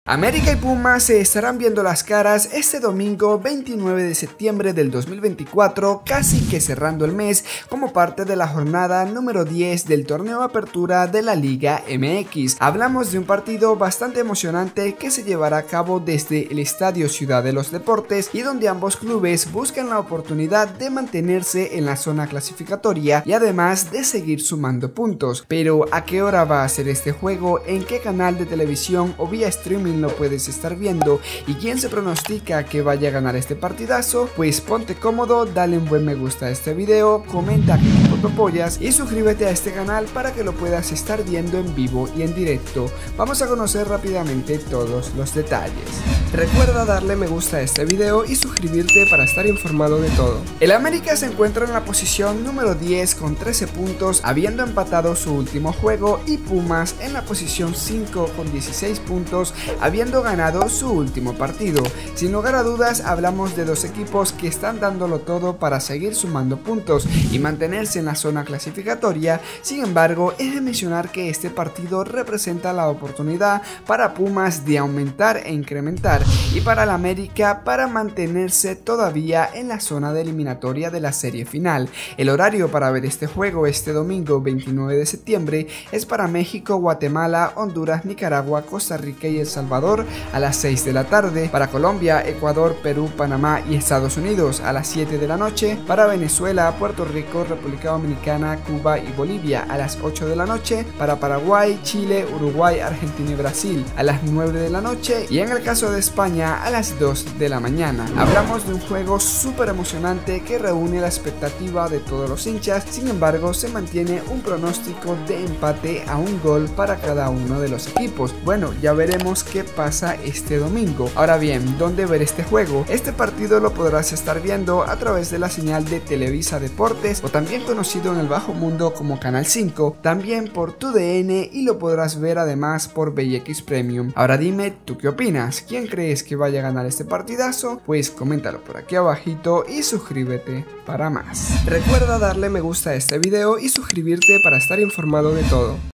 América y Pumas se estarán viendo las caras este domingo 29 de septiembre del 2024, casi que cerrando el mes, como parte de la jornada número 10 del torneo Apertura de la Liga MX. Hablamos de un partido bastante emocionante que se llevará a cabo desde el Estadio Ciudad de los Deportes y donde ambos clubes buscan la oportunidad de mantenerse en la zona clasificatoria y además de seguir sumando puntos. Pero ¿a qué hora va a ser este juego? ¿En qué canal de televisión o vía streaming lo puedes estar viendo? ¿Y quién se pronostica que vaya a ganar este partidazo? Pues ponte cómodo, dale un buen me gusta a este video, comenta qué equipo te apoyas y suscríbete a este canal para que lo puedas estar viendo en vivo y en directo. Vamos a conocer rápidamente todos los detalles. Recuerda darle me gusta a este video y suscribirte para estar informado de todo. El América se encuentra en la posición número 10 con 13 puntos, habiendo empatado su último juego, y Pumas en la posición 5 con 16 puntos, habiendo ganado su último partido. Sin lugar a dudas, hablamos de dos equipos que están dándolo todo para seguir sumando puntos y mantenerse en la zona clasificatoria. Sin embargo, es de mencionar que este partido representa la oportunidad para Pumas de aumentar e incrementar, y para el América para mantenerse todavía en la zona de eliminatoria de la serie final. El horario para ver este juego este domingo 29 de septiembre es para México, Guatemala, Honduras, Nicaragua, Costa Rica y El Salvador a las 6 de la tarde, para Colombia, Ecuador, Perú, Panamá y Estados Unidos a las 7 de la noche, para Venezuela, Puerto Rico, República Dominicana, Cuba y Bolivia a las 8 de la noche, para Paraguay, Chile, Uruguay, Argentina y Brasil a las 9 de la noche, y en el caso de España a las 2 de la mañana. Hablamos de un juego súper emocionante que reúne la expectativa de todos los hinchas. Sin embargo, se mantiene un pronóstico de empate a un gol para cada uno de los equipos. Bueno, ya veremos qué pasa este domingo. Ahora bien, ¿dónde ver este juego? Este partido lo podrás estar viendo a través de la señal de Televisa Deportes, o también conocido en el bajo mundo como Canal 5, también por TUDN, y lo podrás ver además por VX Premium. Ahora dime, ¿tú qué opinas? ¿Quién crees que vaya a ganar este partidazo? Pues coméntalo por aquí abajito y suscríbete para más. Recuerda darle me gusta a este video y suscribirte para estar informado de todo.